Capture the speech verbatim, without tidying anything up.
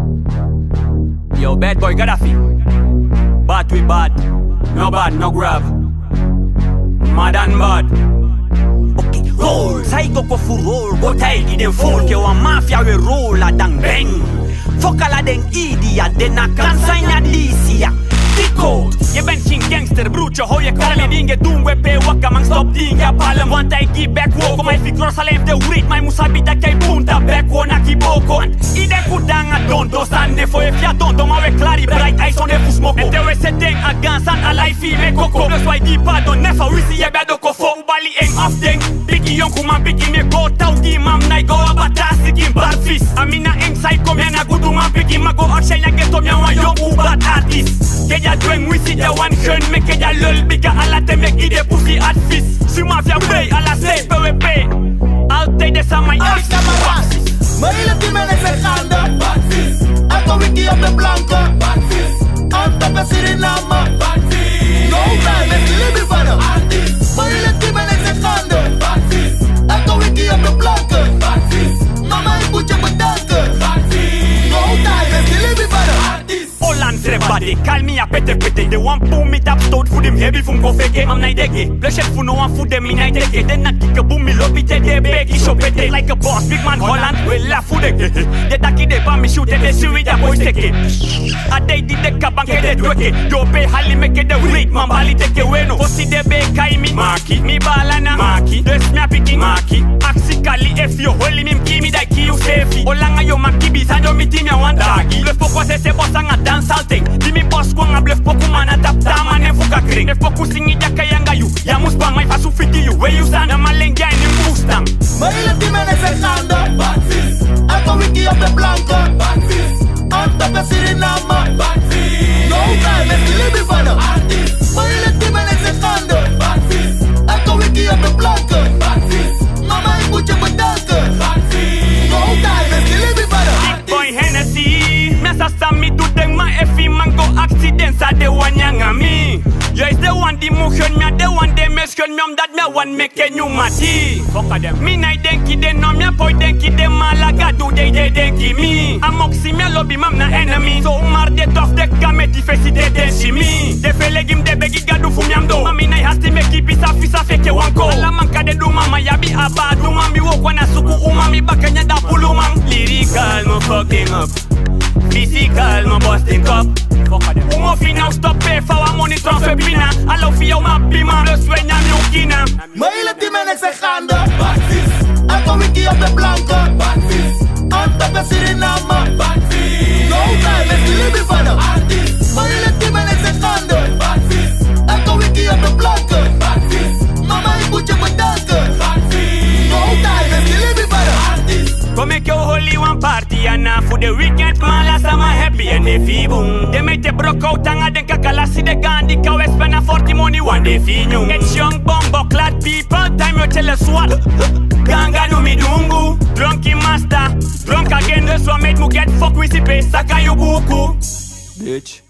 Yo, bad boy Gaddafi. Bad we bad. No bad, no grab. Mad and bad. Okay, roll. Psycho ko fu roll. Go tight in the full. Ke wa mafia we roll la dang bang. Fokala den idiot. Den a consign ya this ya. Tico. Je bent geen gangster, broertje, hou je kalm. Dingen doen we bij wakker, man, stop dingen palm. Want hij give back wo, kom hij fikros alleen de wreed. Maar moest hij dat jij punta back wo na kiboko. Want ieder kudanga tonto, stande voor je via tonto. Maar we klari bright eyes on de fusmoko. En we se ding agans aan alai fi me koko. Plus wij die pardon, never we see je bij de kofo. Ubali eng afdeng, biggie jonku man, biggie me go. Tau die mam, nai go abatasi kim barfis. Amina eng sai kom hen na gudu man, biggie ma go action ya getom ya wan jonku bat artist. Keja dweng we see the one gun, make keja lul bigger ala te make ide pussy at fist. Si mafia pay, ala say P W P. Altijd de sama Als camaradas, mijn hele team en zijn gaande. Badvis, elke wiki op de blanke. Badvis, Antwerpen Suriname. Badvis, no time, it's living for them. Artis, mijn hele team en zijn gaande. Badvis, elke wiki op de blanke. Badvis, mama ik moet je bedanken. Badvis, no time, it's living for them. Artis. Holland everybody, call me a pete pete. They want pull me top stout for them heavy from go fake. I'm not dege. Blessed for no one for them in I take it. Then I kick a boom me love it they beg. Show pete like a boss, big man Holland. We laugh for the they taki they pa me shoot they see with the boys take it. A day did the cap and get it work it. Yo pay hali make it the rate, man bali take away no. Pussy they beg kai me maki, me balana maki. Dress me a picking maki. Axi kali if you holy me kimi da ki you safety. Olanga yo maki bis and yo me team ya one dagi. Le focus se boss anga dance salting. Dimi boss kwa nga bluff poku man atap tama ne fuka kring. If poku singi jaka yanga you. Ya musbang my fasu fiti you. Where you stand na malenga ni mustang. Mijn hele team en zijn gaande. Badvis, elke wiki op de blanke. Badvis, Antwerpen Suriname. Badvis, no time, it's living for them. Artis, mijn hele team en zijn gaande. Badvis, elke wiki op de blanke. Badvis, mama ik moet je bedanken. Badvis, no time, it's living for them. Big boy Hennessy. Mesa sami do them ma efi mango accidents a de wanyanga mi. You is the one the motion me, the one they mention me, that me one make a new mati. Fuck them. Me na denki de no me boy denki de malaga do they they denki me. Amoxi me lobby mam na enemy. So mar de tof de kameti fesi de densi me. De fele gim de begi gadu fu miamdo. Mami na hasti me keep it afisa feke wanko. Ala manka de do mama yabi abadu mami wo kwana suku umami bakanya da pulu mam. Lyrical no fucking up. Physical no busting up. Umo final stop pay for our money transfer bina. Allow for your map bima. Plus when I'm yukina. Mijn hele team en zijn gaande. Badvis, elke wiki op de blanke. Badvis, Antwerpen Suriname. Badvis, no time, it's living for them. Artis, mijn hele team en zijn gaande. Badvis, elke wiki op de blanke. Badvis, mama ik moet je bedanken. Badvis, no time, it's living for them. Artis. Come make your holy one party and now for the weekend man last I'm happy and if you boom. They make the broke out and I think kakalasi the Gandhi kawe spend a forty money one day finyu. It's young bombo clad people time you tell us what. Ganga no mi dungu. Drunky master. Drunk again this one made me get fuck with the base. Saka you buku. Bitch.